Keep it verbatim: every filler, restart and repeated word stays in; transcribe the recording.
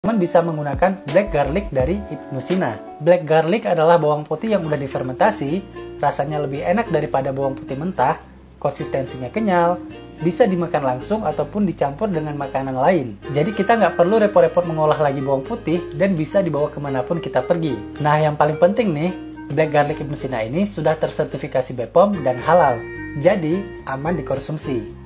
teman bisa menggunakan black garlic dari Ibnu Sina. Black garlic adalah bawang putih yang udah difermentasi, rasanya lebih enak daripada bawang putih mentah, konsistensinya kenyal, bisa dimakan langsung ataupun dicampur dengan makanan lain. Jadi kita nggak perlu repot-repot mengolah lagi bawang putih dan bisa dibawa kemanapun kita pergi. Nah yang paling penting nih, black garlic Ibnu Sina ini sudah tersertifikasi B P O M dan halal, jadi aman dikonsumsi.